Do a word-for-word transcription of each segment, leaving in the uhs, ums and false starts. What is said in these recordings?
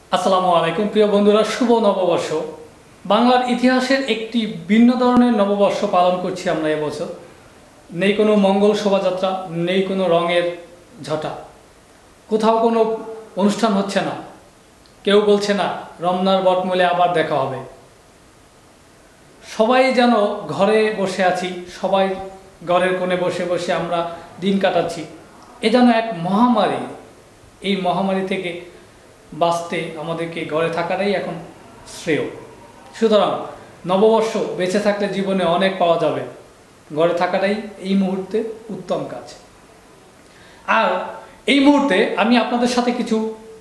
আসসালামু আলাইকুম প্রিয় বন্ধুরা, শুভ নববর্ষ। বাংলার ইতিহাসের একটি ভিন্ন ধরনের নববর্ষ পালন করছি আমরা এবছর। নেই কোনো মঙ্গল শোভাযাত্রা, নেই কোনো রঙের ঝটা, কোথাও কোনো অনুষ্ঠান হচ্ছে না, কেউ বলছে না রমনার বটমূলে আবার দেখা হবে। সবাই যেন ঘরে বসে আছি, সবাই ঘরের কোণে বসে বসে আমরা দিন কাটাচ্ছি। এ যেন এক মহামারী। এই মহামারী থেকে বাঁচতে আমাদেরকে ঘরে থাকাটাই এখন শ্রেয়। সুতরাং নববর্ষ বেঁচে থাকলে জীবনে অনেক পাওয়া যাবে, ঘরে থাকাটাই এই মুহূর্তে উত্তম কাজ। আর এই মুহূর্তে আমি আপনাদের সাথে কিছু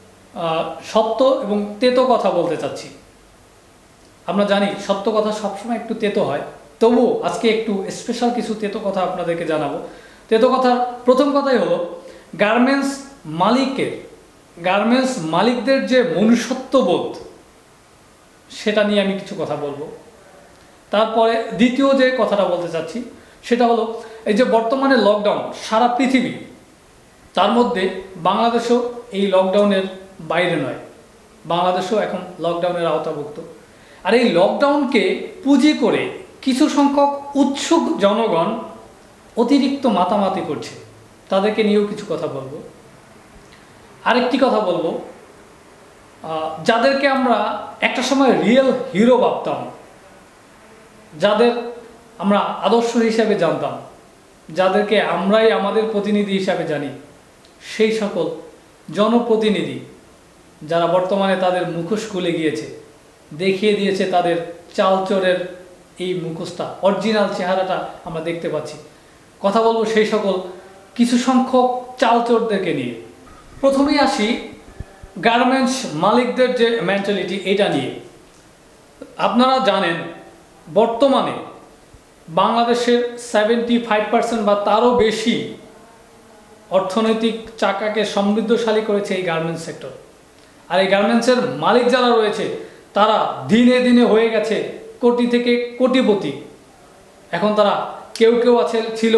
সত্য এবং তেতো কথা বলতে চাচ্ছি। আমরা জানি সত্য কথা সবসময় একটু তেতো হয়, তবুও আজকে একটু স্পেশাল কিছু তেতো কথা আপনাদেরকে জানাবো। তেতো কথার প্রথম কথাই হলো, গার্মেন্টস মালিকের গার্মেন্টস মালিকদের যে মনুষ্যত্ববোধ, সেটা নিয়ে আমি কিছু কথা বলবো। তারপরে দ্বিতীয় যে কথাটা বলতে চাচ্ছি সেটা হলো, এই যে বর্তমানে লকডাউন সারা পৃথিবী, তার মধ্যে বাংলাদেশও এই লকডাউনের বাইরে নয়, বাংলাদেশও এখন লকডাউনের আওতাভুক্ত। আর এই লকডাউনকে পুঁজি করে কিছু সংখ্যক উৎসুক জনগণ অতিরিক্ত মাতামাতি করছে, তাদেরকে নিয়েও কিছু কথা বলবো। আরেকটি কথা বলবো, যাদেরকে আমরা একটা সময় রিয়েল হিরো ভাবতাম, যাদের আমরা আদর্শ হিসাবে জানতাম, যাদেরকে আমরাই আমাদের প্রতিনিধি হিসাবে জানি, সেই সকল জনপ্রতিনিধি যারা বর্তমানে তাদের মুখোশ খুলে গিয়েছে, দেখিয়ে দিয়েছে তাদের চালচরের এই মুখোশটা, অরিজিনাল চেহারাটা আমরা দেখতে পাচ্ছি। কথা বলবো সেই সকল কিছু সংখ্যক চালচরদেরকে নিয়ে। প্রথমেই আসি গার্মেন্টস মালিকদের যে মেন্টালিটি, এটা নিয়ে। আপনারা জানেন বর্তমানে বাংলাদেশের সেভেন্টি ফাইভ পার্সেন্ট বা তারও বেশি অর্থনৈতিক চাকাকে সমৃদ্ধশালী করেছে এই গার্মেন্টস সেক্টর। আর এই গার্মেন্টসের মালিক যারা রয়েছে, তারা দিনে দিনে হয়ে গেছে কোটি থেকে কোটিপতি। এখন তারা কেউ কেউ আছে ছিল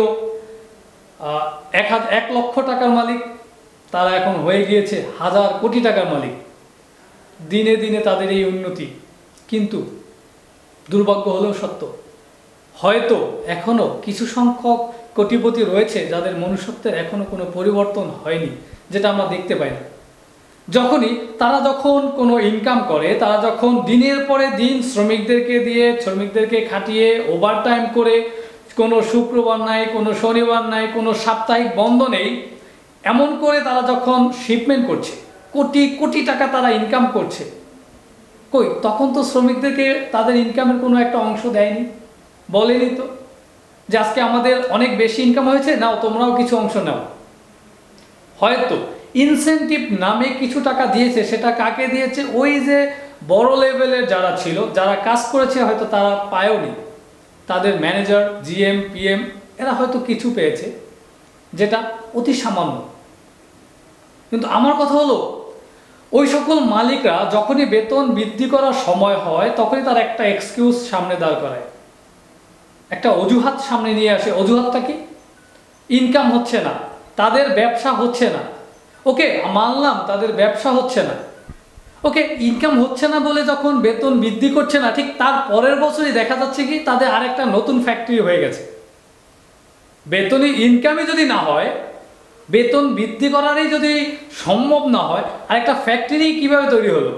এক হাজার এক লক্ষ টাকার মালিক, তারা এখন হয়ে গিয়েছে হাজার কোটি টাকার মালিক। দিনে দিনে তাদের এই উন্নতি, কিন্তু দুর্ভাগ্য হলেও সত্য, হয়তো এখনও কিছু সংখ্যক কোটিপতি রয়েছে যাদের মনুষ্যত্বের এখনও কোনো পরিবর্তন হয়নি, যেটা আমরা দেখতে পাই না। যখনই তারা যখন কোনো ইনকাম করে, তারা যখন দিনের পরে দিন শ্রমিকদেরকে দিয়ে, শ্রমিকদেরকে খাটিয়ে ওভারটাইম করে, কোনো শুক্রবার নাই, কোনো শনিবার নাই, কোনো সাপ্তাহিক বন্ধ নেই, এমন করে তারা যখন শিপমেন্ট করছে, কোটি কোটি টাকা তারা ইনকাম করছে, কই তখন তো শ্রমিকদেরকে তাদের ইনকামের কোনো একটা অংশ দেয়নি, বলেনি তো যে আজকে আমাদের অনেক বেশি ইনকাম হয়েছে, নাও তোমরাও কিছু অংশ নাও। হয়তো ইনসেন্টিভ নামে কিছু টাকা দিয়েছে, সেটা কাকে দিয়েছে? ওই যে বড় লেভেলের যারা ছিল, যারা কাজ করেছে, হয়তো তারা পায়ওনি। তাদের ম্যানেজার, জিএম, পিএম এরা হয়তো কিছু পেয়েছে, যেটা অতি সামান্য। কিন্তু আমার কথা হলো, ওই সকল মালিকরা যখনই বেতন বৃদ্ধি করার সময় হয়, তখনই তার একটা এক্সকিউজ সামনে দাঁড় করায়, একটা অজুহাত সামনে নিয়ে আসে। অজুহাতটা কি? ইনকাম হচ্ছে না, তাদের ব্যবসা হচ্ছে না। ওকে, মানলাম তাদের ব্যবসা হচ্ছে না, ওকে, ইনকাম হচ্ছে না বলে যখন বেতন বৃদ্ধি করছে না, ঠিক তার পরের বছরই দেখা যাচ্ছে কি তাদের আরেকটা নতুন ফ্যাক্টরি হয়ে গেছে। বেতনই ইনকামই যদি না হয়, বেতন বৃদ্ধি করারই যদি সম্ভব না হয়, আরেকটা ফ্যাক্টরি কিভাবে তৈরি হলো?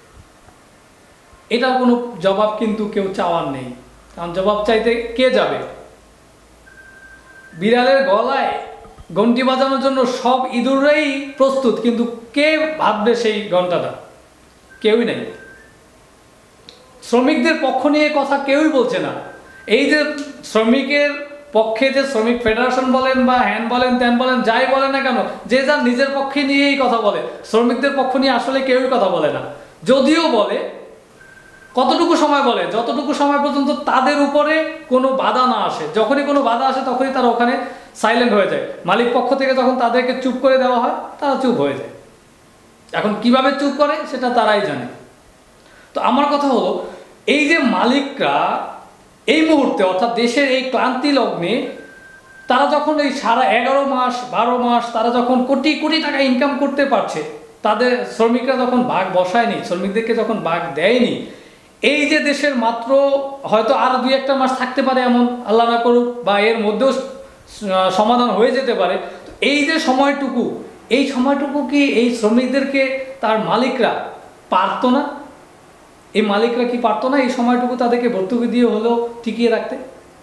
এটার কোনো জবাব কিন্তু কেউ চাওয়ার নেই, কারণ জবাব চাইতে কে যাবে? বিড়ালের গলায় ঘন্টি বাজানোর জন্য সব ইঁদুররাই প্রস্তুত, কিন্তু কে ভাববে সেই ঘন্টাটা? কেউই নাই। শ্রমিকদের পক্ষ নিয়ে কথা কেউই বলছে না। এই যে শ্রমিকের পক্ষে যে শ্রমিক ফেডারেশন বলেন বা হ্যান বলেন ত্যান বলেন, যাই বলেন না কেন, যে যার নিজের পক্ষে নিয়েই কথা বলে, শ্রমিকদের পক্ষ নিয়ে আসলে কেউই কথা বলে না। যদিও বলে, কতটুকু সময় বলে? যতটুকু সময় পর্যন্ত তাদের উপরে কোনো বাধা না আসে। যখনই কোনো বাধা আসে, তখনই তারা ওখানে সাইলেন্ট হয়ে যায়। মালিক পক্ষ থেকে যখন তাদেরকে চুপ করে দেওয়া হয়, তারা চুপ হয়ে যায়। এখন কিভাবে চুপ করে সেটা তারাই জানে। তো আমার কথা হলো, এই যে মালিকরা এই মুহূর্তে, অর্থাৎ দেশের এই ক্লান্তি লগ্নে, তারা যখন এই সারা এগারো মাস বারো মাস তারা যখন কোটি কোটি টাকা ইনকাম করতে পারছে, তাদের শ্রমিকরা যখন ভাগ বসায়নি, শ্রমিকদেরকে যখন ভাগ দেয়নি, এই যে দেশের মাত্র হয়তো আর দুই একটা মাস থাকতে পারে এমন, আল্লাহ না করুক, বা এর মধ্যেও সমাধান হয়ে যেতে পারে। তো এই যে সময়টুকু, এই সময়টুকু কি এই শ্রমিকদেরকে তার মালিকরা পারতো না? এই মালিকরা কি পারতো না এই সময়টুকু তাদেরকে ভর্তুকি দিয়ে হলেও টিকিয়ে রাখতে?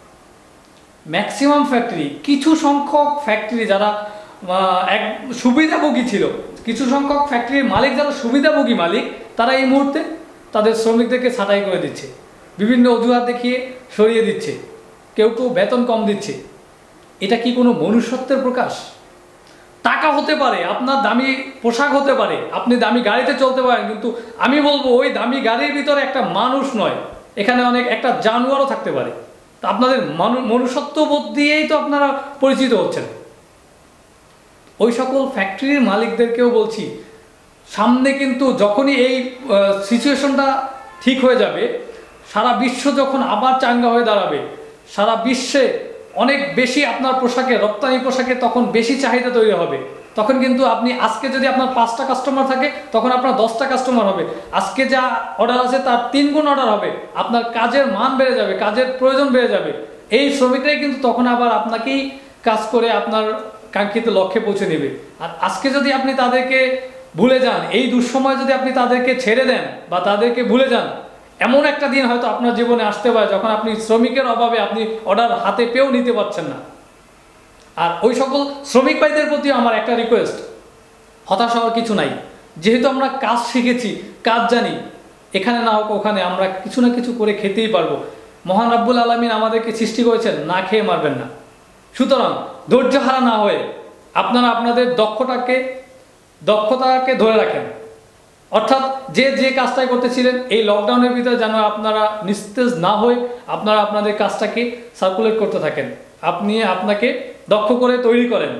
ম্যাক্সিমাম ফ্যাক্টরি, কিছু সংখ্যক ফ্যাক্টরি যারা এক সুবিধাভোগী ছিল, কিছু সংখ্যক ফ্যাক্টরির মালিক যারা সুবিধাভোগী মালিক, তারা এই মুহূর্তে তাদের শ্রমিকদেরকে ছাঁটাই করে দিচ্ছে, বিভিন্ন অজুহাত দেখিয়ে সরিয়ে দিচ্ছে, কেউ কেউ বেতন কম দিচ্ছে। এটা কি কোনো মনুষ্যত্বের প্রকাশ? টাকা হতে পারে, আপনার দামি পোশাক হতে পারে, আপনি দামি গাড়িতে চলতে পারেন, কিন্তু আমি বলবো ওই দামি গাড়ির ভিতরে একটা মানুষ নয়, এখানে অনেক একটা জানোয়ারও থাকতে পারে। তা আপনাদের মনুষ্যত্ববোধ দিয়েই তো আপনারা পরিচিত হচ্ছেন। ওই সকল ফ্যাক্টরির মালিকদেরকেও বলছি, সামনে কিন্তু যখনই এই সিচুয়েশনটা ঠিক হয়ে যাবে, সারা বিশ্ব যখন আবার চাঙ্গা হয়ে দাঁড়াবে, সারা বিশ্বে অনেক বেশি আপনার পোশাকে, রপ্তানি পোশাকে তখন বেশি চাহিদা তৈরি হবে, তখন কিন্তু আপনি আজকে যদি আপনার পাঁচটা কাস্টমার থাকে, তখন আপনার দশটা কাস্টমার হবে, আজকে যা অর্ডার আছে তার তিন গুণ অর্ডার হবে, আপনার কাজের মান বেড়ে যাবে, কাজের প্রয়োজন বেড়ে যাবে। এই শ্রমিকরাই কিন্তু তখন আবার আপনাকেই কাজ করে আপনার কাঙ্ক্ষিত লক্ষ্যে পৌঁছে নেবে। আর আজকে যদি আপনি তাদেরকে ভুলে যান, এই দুঃসময় যদি আপনি তাদেরকে ছেড়ে দেন বা তাদেরকে ভুলে যান, এমন একটা দিন হয়তো আপনার জীবনে আসতে পারে যখন আপনি শ্রমিকের অভাবে আপনি অর্ডার হাতে পেয়েও নিতে পারছেন না। আর ওই সকল শ্রমিক ভাইদের প্রতি আমার একটা রিকোয়েস্ট, হতাশ হওয়ার কিছু নাই। যেহেতু আমরা কাজ শিখেছি, কাজ জানি, এখানে না হোক ওখানে আমরা কিছু না কিছু করে খেতেই পারবো। মহান রাব্বুল আলামিন আমাদেরকে সৃষ্টি করেছেন, না খেয়ে মারবেন না। সুতরাং ধৈর্য হারা না হয়ে আপনারা আপনাদের দক্ষতাকে দক্ষতাকে ধরে রাখেন। অর্থাৎ যে যে কাজটাই করতেছিলেন এই লকডাউনের ভিতরে যেন আপনারা নিস্তেজ না হয়ে আপনারা আপনাদের কাজটাকে সার্কুলেট করতে থাকেন। আপনি আপনাকে দক্ষ করে তৈরি করেন।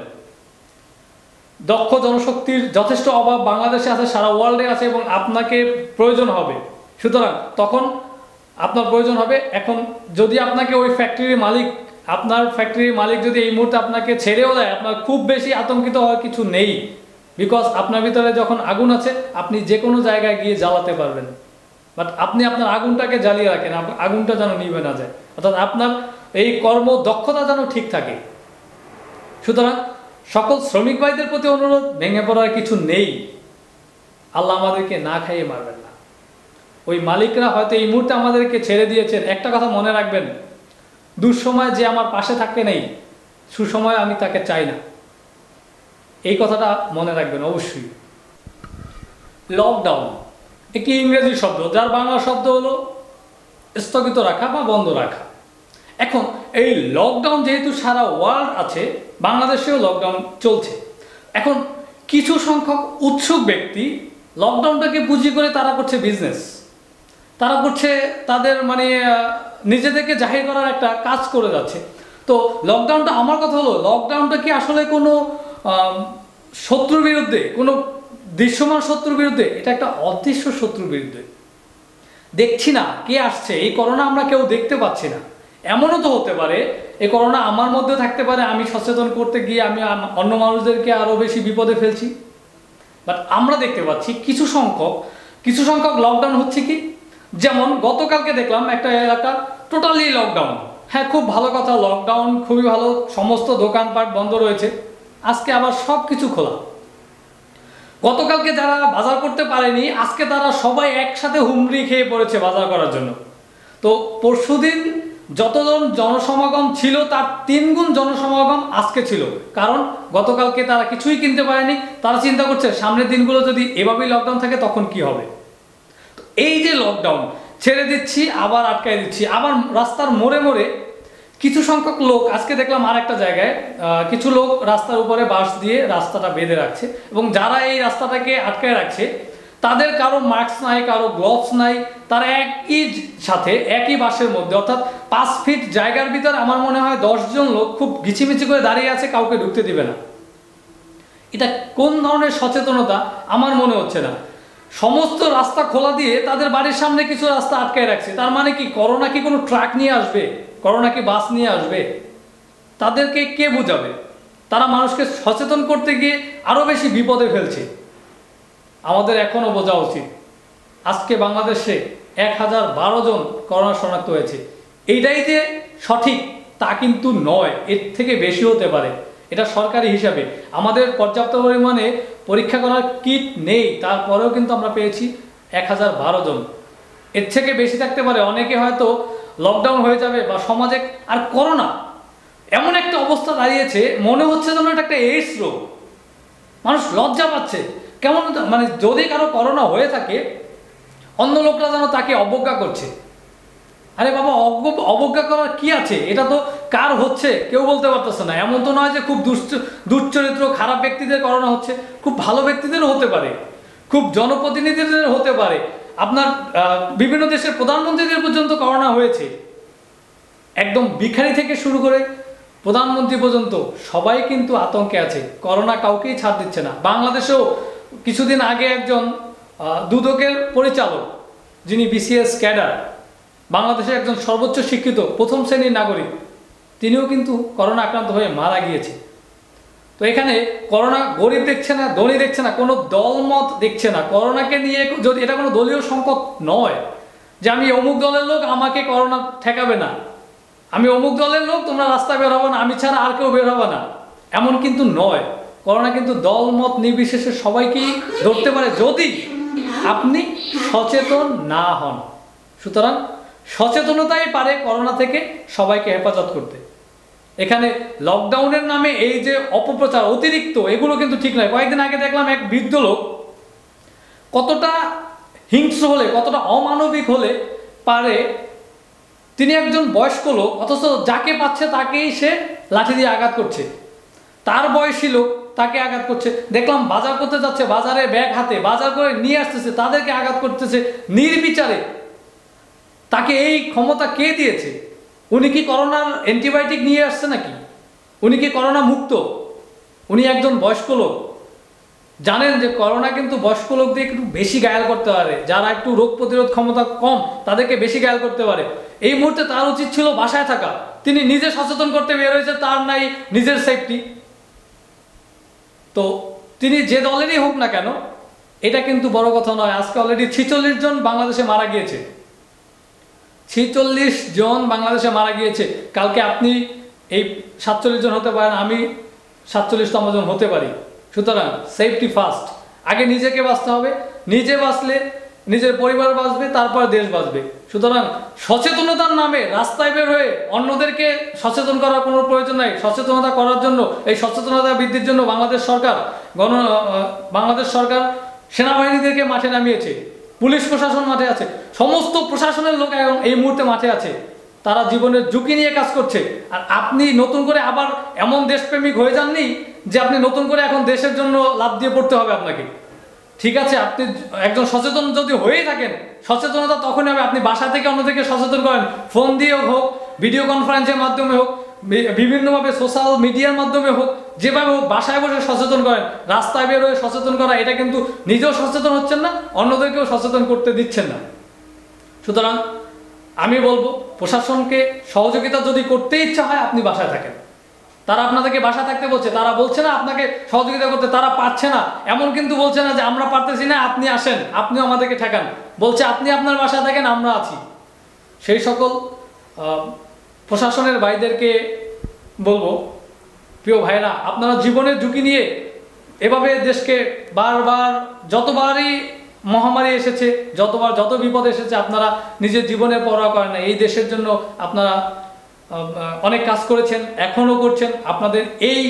দক্ষ জনশক্তির যথেষ্ট অভাব বাংলাদেশে আছে, সারা ওয়ার্ল্ডে আছে, এবং আপনাকে প্রয়োজন হবে। সুতরাং তখন আপনার প্রয়োজন হবে। এখন যদি আপনাকে ওই ফ্যাক্টরির মালিক, আপনার ফ্যাক্টরির মালিক যদি এই মুহূর্তে আপনাকে ছেড়েও দেয়, আপনার খুব বেশি আতঙ্কিত হওয়ার কিছু নেই। বিকজ আপনার ভিতরে যখন আগুন আছে, আপনি যে কোনো জায়গায় গিয়ে জ্বালাতে পারবেন। বাট আপনি আপনার আগুনটাকে জ্বালিয়ে রাখেন, আগুনটা যেন নিভে না যায়, অর্থাৎ আপনার এই কর্ম দক্ষতা যেন ঠিক থাকে। সুতরাং সকল শ্রমিক ভাইদের প্রতি অনুরোধ, ভেঙে পড়ার কিছু নেই। আল্লাহ আমাদেরকে না খাইয়ে মারবেন না। ওই মালিকরা হয়তো এই মুহূর্তে আমাদেরকে ছেড়ে দিয়েছেন। একটা কথা মনে রাখবেন, দুঃসময় যে আমার পাশে থাকতে নেই, সুসময় আমি তাকে চাই না। এই কথাটা মনে রাখবেন অবশ্যই। লকডাউন একটি ইংরেজি শব্দ, যার বাংলা শব্দ হলো স্থগিত রাখা বা বন্ধ রাখা। এখন এই লকডাউন যেহেতু সারা ওয়ার্ল্ড আছে, বাংলাদেশেও লকডাউন চলছে। এখন কিছু সংখ্যক উৎসুক ব্যক্তি লকডাউনটাকে পুঁজি করে তারা করছে বিজনেস, তারা করছে তাদের মানে নিজেদেরকে জাহির করার একটা কাজ করে যাচ্ছে। তো লকডাউনটা, আমার কথা হলো লকডাউনটা কি আসলে কোনো শত্রুর বিরুদ্ধে, কোনো দৃশ্যমান শত্রুর বিরুদ্ধে? এটা একটা অদৃশ্য শত্রুর বিরুদ্ধে। দেখছি না কে আসছে, এই করোনা আমরা কেউ দেখতে পাচ্ছি না। এমনও তো হতে পারে এই করোনা আমার মধ্যে থাকতে পারে, আমি সচেতন করতে গিয়ে আমি অন্য মানুষদেরকে আরও বেশি বিপদে ফেলছি। বাট আমরা দেখতে পাচ্ছি কিছু সংখ্যক কিছু সংখ্যক লকডাউন হচ্ছে কি, যেমন গতকালকে দেখলাম একটা এলাকা টোটালি লকডাউন। হ্যাঁ, খুব ভালো কথা, লকডাউন খুবই ভালো, সমস্ত দোকানপাট বন্ধ রয়েছে। আজকে আবার সব কিছু খোলা। গতকালকে যারা বাজার করতে পারেনি, আজকে তারা সবাই একসাথে হুমড়ি খেয়ে পড়েছে বাজার করার জন্য। তো পরশুদিন যতজন জনসমাগম ছিল তার তিন গুণ জনসমাগম আজকে ছিল, কারণ গতকালকে তারা কিছুই কিনতে পারেনি। তারা চিন্তা করছে সামনের দিনগুলো যদি এভাবেই লকডাউন থাকে তখন কি হবে। তো এই যে লকডাউন ছেড়ে দিচ্ছি, আবার আটকাই দিচ্ছি, আবার রাস্তার মোড়ে মোড়ে কিছু সংখ্যক লোক, আজকে দেখলাম আর একটা জায়গায় কিছু লোক রাস্তার উপরে বাঁশ দিয়ে রাস্তাটা বেঁধে রাখছে, এবং যারা এই রাস্তাটাকে আটকায় রাখছে তাদের কারো মাস্ক নাই, কারো গ্লোভস নাই, তারা একই সাথে একই বাসের মধ্যে, অর্থাৎ পাঁচ ফিট জায়গার ভিতরে আমার মনে হয় দশজন লোক খুব ঘিচিমিচি করে দাঁড়িয়ে আছে, কাউকে ঢুকতে দিবে না। এটা কোন ধরনের সচেতনতা আমার মনে হচ্ছে না। সমস্ত রাস্তা খোলা দিয়ে তাদের বাড়ির সামনে কিছু রাস্তা আটকায় রাখছে। তার মানে কি করোনা কি কোনো ট্রাক নিয়ে আসবে? করোনা কি বাস নিয়ে আসবে? তাদেরকে কে বোঝাবে? তারা মানুষকে সচেতন করতে গিয়ে আরো বেশি বিপদে ফেলছে। আমাদের এখনও বোঝা উচিত আজকে বাংলাদেশে এক হাজার বারো জন করোনা শনাক্ত হয়েছে। এইটাই যে সঠিক তা কিন্তু নয়, এর থেকে বেশি হতে পারে। এটা সরকারি হিসাবে আমাদের পর্যাপ্ত পরিমাণে পরীক্ষা করার কিট নেই, তারপরেও কিন্তু আমরা পেয়েছি এক হাজার বারো জন। এর থেকে বেশি থাকতে পারে। অনেকে হয়তো লকডাউন হয়ে যাবে বা সমাজে আর করোনা এমন একটা অবস্থা দাঁড়িয়েছে, মনে হচ্ছে যেন এটা একটা এইডস রোগ। মানুষ লজ্জা পাচ্ছে কেমন, মানে যদি কারো করোনা হয়ে থাকে অন্য লোকরা যেন তাকে অবজ্ঞা করছে। আরে বাবা, অবজ্ঞা করার কি আছে? এটা তো কার হচ্ছে কেউ বলতে পারতেছে না। এমন তো নয় যে খুব দুশ্চ দুশ্চরিত্র খারাপ ব্যক্তিদের করোনা হচ্ছে, খুব ভালো ব্যক্তিদেরও হতে পারে, খুব জনপ্রতিনিধিদের হতে পারে, আপনার বিভিন্ন দেশের প্রধানমন্ত্রীদের পর্যন্ত করোনা হয়েছে। একদম ভিখারি থেকে শুরু করে প্রধানমন্ত্রী পর্যন্ত সবাই কিন্তু আতঙ্কে আছে। করোনা কাউকেই ছাড় দিচ্ছে না। বাংলাদেশেও কিছুদিন আগে একজন দুদকের পরিচালক, যিনি বিসিএস ক্যাডার, বাংলাদেশের একজন সর্বোচ্চ শিক্ষিত প্রথম শ্রেণীর নাগরিক, তিনিও কিন্তু করোনা আক্রান্ত হয়ে মারা গিয়েছে। তো এখানে করোনা গরিব দেখছে না, ধনী দেখছে না, কোনো দলমত দেখছে না। করোনাকে নিয়ে যদি এটা কোনো দলীয় সংকট নয় যে আমি অমুক দলের লোক, আমাকে করোনা ঠেকাবে না, আমি অমুক দলের লোক, তোমরা রাস্তায় বের হবে না, আমি ছাড়া আর কেউ বের হবে না, এমন কিন্তু নয়। করোনা কিন্তু দলমত নির্বিশেষে সবাইকেই ধরতে পারে যদি আপনি সচেতন না হন। সুতরাং সচেতনতাই পারে করোনা থেকে সবাইকে হেফাজত করতে। এখানে লকডাউনের নামে এই যে অপপ্রচার অতিরিক্ত, এগুলো কিন্তু ঠিক নয়। কয়েকদিন আগে দেখলাম এক বৃদ্ধ লোক কতটা হিংস্র হলে, কতটা অমানবিক হলে পারে। তিনি একজন বয়স্ক লোক, অথচ যাকে পাচ্ছে তাকেই সে লাঠি দিয়ে আঘাত করছে। তার বয়সী লোক তাকে আঘাত করছে। দেখলাম বাজার করতে যাচ্ছে, বাজারে ব্যাগ হাতে বাজার করে নিয়ে আসতেছে, তাদেরকে আঘাত করতেছে নির্বিচারে। তাকে এই ক্ষমতা কে দিয়েছে? উনি কি করোনার অ্যান্টিবায়োটিক নিয়ে আসছে নাকি? উনি কি করোনা মুক্ত? উনি একজন বয়স্ক লোক। জানেন যে করোনা কিন্তু বয়স্ক লোকদের একটু বেশি ঘায়াল করতে পারে, যারা একটু রোগ প্রতিরোধ ক্ষমতা কম তাদেরকে বেশি ঘায়াল করতে পারে। এই মুহূর্তে তার উচিত ছিল বাসায় থাকা। তিনি নিজে সচেতন করতে বের হয়েছে, তার নাই নিজের সেফটি। তো তিনি যে দলেরই হোক না কেন, এটা কিন্তু বড় কথা নয়। আজকে অলরেডি ছিচল্লিশ জন বাংলাদেশে মারা গিয়েছে। ছিচল্লিশ জন বাংলাদেশে মারা গিয়েছে। কালকে আপনি এই সাতচল্লিশ জন হতে পারেন, আমি সাতচল্লিশতম জন হতে পারি। সুতরাং সেফটি ফার্স্ট। আগে নিজেকে বাঁচতে হবে, নিজে বাঁচলে নিজের পরিবার বাঁচবে, তারপর দেশ বাঁচবে। সুতরাং সচেতনতার নামে রাস্তায় বের হয়ে অন্যদেরকে সচেতন করার কোনো প্রয়োজন নাই। সচেতনতা করার জন্য, এই সচেতনতা বৃদ্ধির জন্য বাংলাদেশ সরকার গণ বাংলাদেশ সরকার সেনাবাহিনীদেরকে মাঠে নামিয়েছে, পুলিশ প্রশাসন মাঠে আছে, সমস্ত প্রশাসনের লোক এখন এই মুহূর্তে মাঠে আছে। তারা জীবনের ঝুঁকি নিয়ে কাজ করছে। আর আপনি নতুন করে আবার এমন দেশপ্রেমিক হয়ে যাননি যে আপনি নতুন করে এখন দেশের জন্য লাভ দিয়ে পড়তে হবে আপনাকে। ঠিক আছে, আপনি একজন সচেতন যদি হয়েই থাকেন, সচেতনতা তখনই হবে আপনি বাসা থেকে অন্যদেরকে সচেতন করেন, ফোন দিয়েও হোক, ভিডিও কনফারেন্সের মাধ্যমে হোক, বিভিন্নভাবে সোশ্যাল মিডিয়ার মাধ্যমে হোক, যেভাবে হোক বাসায় বসে সচেতন করেন। রাস্তায় বের হয়ে সচেতন করা, এটা কিন্তু নিজেও সচেতন হচ্ছেন না, অন্যদেরকেও সচেতন করতে দিচ্ছেন না। সুতরাং আমি বলবো, প্রশাসনকে সহযোগিতা যদি করতে ইচ্ছা হয়, আপনি বাসায় থাকেন। তারা আপনাদেরকে বাসা থাকতে বলছে, তারা বলছে না আপনাকে সহযোগিতা করতে, তারা পারছে না এমন কিন্তু বলছে না যে আমরা পারতেছি না, আপনি আসেন, আপনিও আমাদেরকে ঠেকান। বলছে আপনি আপনার বাসায় থাকেন, আমরা আছি। সেই সকল প্রশাসনের ভাইদেরকে বলবো, প্রিয় ভাইরা, আপনারা জীবনের ঝুঁকি নিয়ে এভাবে দেশকে বারবার, যতবারই মহামারী এসেছে, যতবার যত বিপদ এসেছে, আপনারা নিজের জীবনের পরোয়া করেন না। এই দেশের জন্য আপনারা অনেক কাজ করেছেন, এখনও করছেন। আপনাদের এই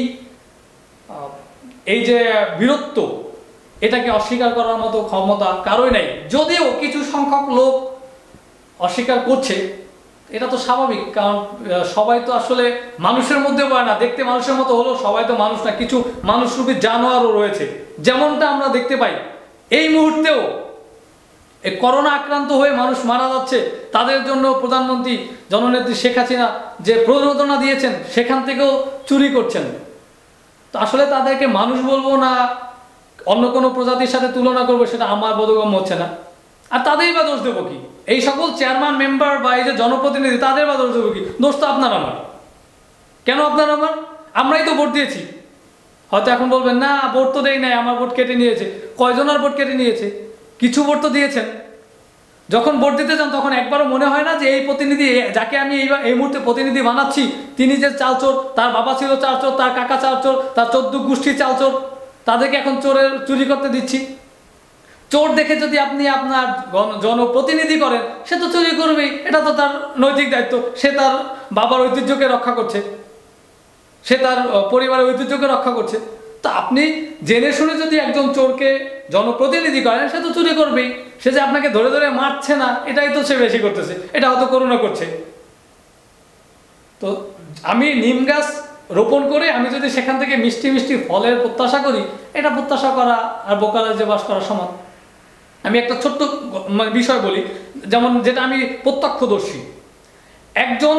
এই যে বীরত্ব, এটাকে অস্বীকার করার মতো ক্ষমতা কারোই নাই। যদিও কিছু সংখ্যক লোক অস্বীকার করছে, এটা তো স্বাভাবিক, কারণ সবাই তো আসলে মানুষের মধ্যে পড়ে না। দেখতে মানুষের মতো হলেও সবাই তো মানুষ না, কিছু মানুষরূপী জানোয়ারও রয়েছে। যেমনটা আমরা দেখতে পাই এই মুহূর্তেও এই করোনা আক্রান্ত হয়ে মানুষ মারা যাচ্ছে, তাদের জন্য প্রধানমন্ত্রী জননেত্রী শেখ হাসিনা যে প্রণোদনা দিয়েছেন, সেখান থেকেও চুরি করছেন। তো আসলে তাদেরকে মানুষ বলবো না অন্য কোনো প্রজাতির সাথে তুলনা করবো, সেটা আমার বোধগম্য হচ্ছে না। আর তাদেরই বা দোষ দেবো কি? এই সকল চেয়ারম্যান, মেম্বার বা এই যে জনপ্রতিনিধি, তাদের বা দোষ দেবো কি? দোষ তো আপনার আমার। কেন আপনার আমার? আমরাই তো ভোট দিয়েছি, হয়তো এখন বলবেন না ভোট তো দেই নাই, আমার ভোট কেটে নিয়েছে। কয়জনের ভোট কেটে নিয়েছে? কিছু ভোট তো দিয়েছেন। যখন ভোট দিতে যান তখন একবারও মনে হয় না যে এই প্রতিনিধি, যাকে আমি এই এই মুহূর্তে প্রতিনিধি বানাচ্ছি, তিনি যে চালচোর, তার বাবা ছিল চালচোর, তার কাকা চালচোর, তার চোদ্দ গোষ্ঠী চালচোর, তাদেরকে এখন চোরের চুরি করতে দিচ্ছি। চোর দেখে যদি আপনি আপনার জনপ্রতিনিধি করেন, সে তো চুরি করবেই, এটা তো তার নৈতিক দায়িত্ব। সে তার বাবার ঐতিহ্যকে রক্ষা করছে, সে তার পরিবারের ঐতিহ্যকে রক্ষা করছে। তো আপনি জেনে শুনে যদি একজন চোরকে জনপ্রতিনিধি করেন, সে তো চুরি করবেই। সে যে আপনাকে ধরে ধরে মারছে না, এটাই তো সে বেশি করতেছে, এটা হয়তো করুণা করছে। তো আমি নিম গাছ রোপণ করে আমি যদি সেখান থেকে মিষ্টি মিষ্টি ফলের প্রত্যাশা করি, এটা প্রত্যাশা করা আর বোকারাজে বাস করা সমান। আমি একটা ছোট্ট বিষয় বলি, যেমন যেটা আমি প্রত্যক্ষদর্শী। একজন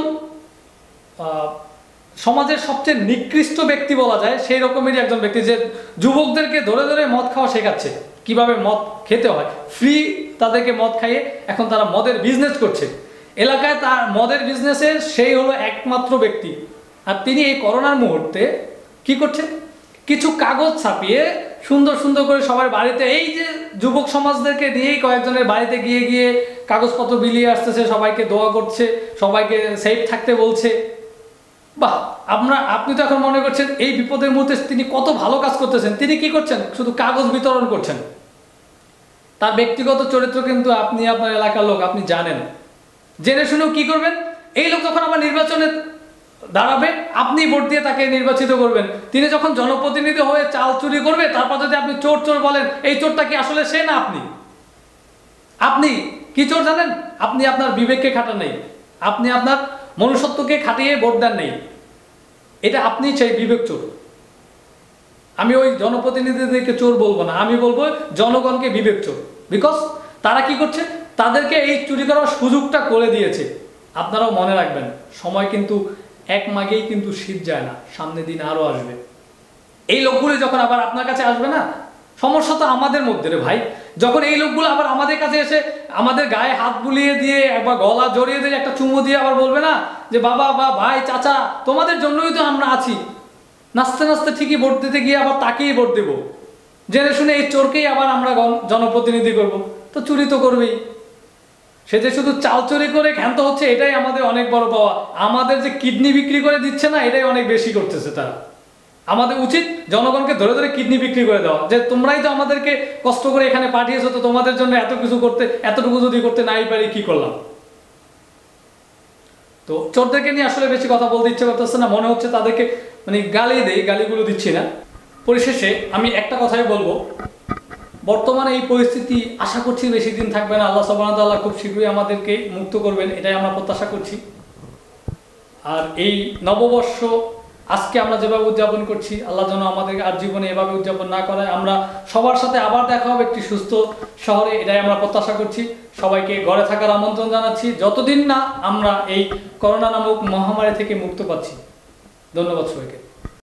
সমাজের সবচেয়ে নিকৃষ্ট ব্যক্তি বলা যায়, সেই রকমেরই একজন ব্যক্তি, যে যুবকদেরকে ধরে ধরে মদ খাওয়া শেখাচ্ছে, কিভাবে মদ খেতে হয়, ফ্রি তাদেরকে মদ খাইয়ে এখন তারা মদের বিজনেস করছে এলাকায়। তার মদের বিজনেসের সেই হলো একমাত্র ব্যক্তি। আর তিনি এই করোনার মুহূর্তে কি করছেন? কিছু কাগজ ছাপিয়ে সুন্দর সুন্দর করে সবার বাড়িতে, এই যে যুবক সমাজদেরকে নিয়েই কয়েকজনের বাড়িতে গিয়ে গিয়ে কাগজপত্র বিলিয়ে আসতেছে, সবাইকে দোয়া করছে, সবাইকে সেফ থাকতে বলছে। বাহ, আমরা আপনি তো এখন মনে করছেন এই বিপদের মুহূর্তে তিনি কত ভালো কাজ করতেছেন। তিনি কি করছেন? শুধু কাগজ বিতরণ করছেন। তার ব্যক্তিগত চরিত্র কিন্তু আপনি আপনার এলাকার লোক, আপনি জানেন। জেনে শুনেও কি করবেন? এই লোক যখন আমার নির্বাচনে দাঁড়াবে, আপনি ভোট দিয়ে তাকে নির্বাচিত করবেন। তিনি যখন জনপ্রতিনিধি হয়ে চাল চুরি করবে, তারপর যদি আপনি চোর চোর বলেন, এই চোরটা কি আসলে সে না আপনি? আপনি কি চোর জানেন? আপনি আপনার বিবেককে খাটান নেই, আপনি আপনার মনুষ্যত্বকে খাটিয়ে ভোট দেন নেই। এটা আপনি সেই বিবেক চোর। আমি ওই জনপ্রতিনিধিদেরকে চোর বলবো না, আমি বলবো জনগণকে বিবেক চোর। বিকজ তারা কি করছে? তাদেরকে এই চুরি করার সুযোগটা করে দিয়েছে। আপনারাও মনে রাখবেন, সময় কিন্তু এক মাগেই কিন্তু শীত যায় না, সামনে দিন আরো আসবে। এই লোকগুলো যখন আবার আপনার কাছে আসবে না, সমস্যা তো আমাদের মধ্যে রে ভাই। যখন এই লোকগুলো আবার আমাদের কাছে এসে আমাদের গায়ে হাত বুলিয়ে দিয়ে, একবার গলা জড়িয়ে দিয়ে, একটা চুমু দিয়ে আবার বলবে না যে বাবা বা ভাই চাচা তোমাদের জন্যই তো আমরা আছি, নাচতে নাচতে ঠিকই ভোট দিতে গিয়ে আবার তাকেই ভোট দেবো, জেনে শুনে এই চোরকেই আবার আমরা জনপ্রতিনিধি করব। তো চুরি তো করবেই। সে যে শুধু চাল চুরি করে ক্ষান্ত হচ্ছে, এটাই আমাদের অনেক বড় পাওয়া। আমাদের যে কিডনি বিক্রি করে দিচ্ছে না, এটাই অনেক বেশি করতেছে তারা। আমাদের উচিত জনগণকে ধরে ধরে কিডনি বিক্রি করে দেওয়া, যে তোমরাই তো আমাদেরকে কষ্ট করে এখানে পাঠিয়েছো, তো তোমাদের জন্য এত কিছু করতে, এতটুকু যদি করতে নাই পারি কি করলাম। তো চোরদেরকে নিয়ে আসলে বেশি কথা বলতে ইচ্ছে করতেছে না, মনে হচ্ছে তাদেরকে মানে গালি দেই, গালিগুলো দিচ্ছি না। পরিশেষে আমি একটা কথাই বলবো, বর্তমানে এই পরিস্থিতি আশা করছি বেশি দিন থাকবে না। আল্লাহ সুবহানাহু ওয়া তাআলা খুব শীঘ্রই আমাদেরকে মুক্ত করবেন, এটাই আমরা প্রত্যাশা করছি। আর এই নববর্ষ আজকে আমরা যেভাবে উদযাপন করছি, আল্লাহ যেন আমাদেরকে আর জীবনে এভাবে উদযাপন না করায়। আমরা সবার সাথে আবার দেখা হবে একটি সুস্থ শহরে, এটাই আমরা প্রত্যাশা করছি। সবাইকে ঘরে থাকার আমন্ত্রণ জানাচ্ছি, যতদিন না আমরা এই করোনা নামক মহামারী থেকে মুক্ত পাচ্ছি। ধন্যবাদ সবাইকে।